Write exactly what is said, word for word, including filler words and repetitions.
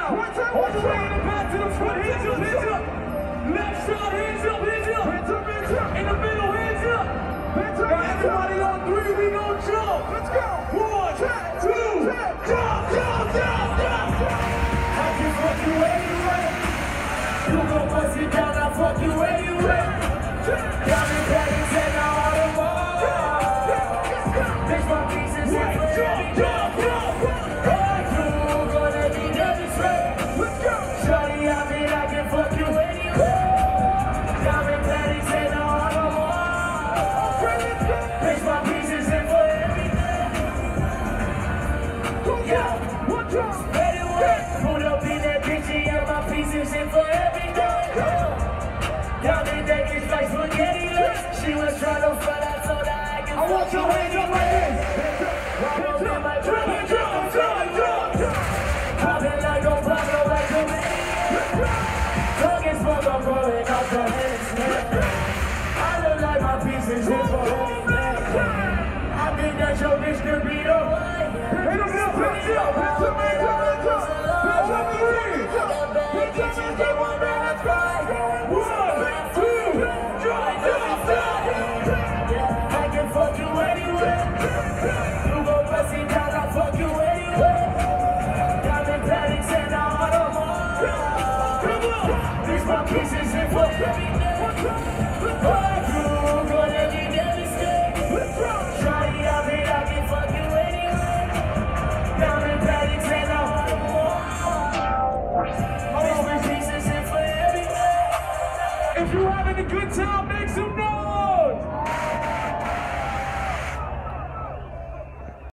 now. All the way in the back to the front. Hands up, hands up. Left side, hands up, hands up. Hands up, hands up. In the middle, hands up. Hands up. Now everybody on three, we gon' jump. Let's go. One, two, jump, jump, jump, jump. I can fuck you anyway. You gon' bust it down, I'll fuck you anyway. Got me panties and now all the ball. Bitch, my pieces in for every jump, jump. All you gonna be just straight. Let's go. Shawty, I mean I can fuck you anyway. Got me panties and now all the ball. Bitch, my pieces in for everything. Yeah, one drop. Spread it wide. Pull up in that bitch and yeah, my pieces in for everything. Got me naked like spaghetti legs. She was trying to find out so that I can. I want your hands up like this. Hands up, hands up, hands up, hands up. Popping like a Pablo, like a man. Talk and smoke, I'm rolling out the hands, man. I look like my pieces in for everything. I think that your bitch could be the one. Hands up, hands up, hands up, hands up, hands up, hands up. Hands up, hands up. They want to have fun.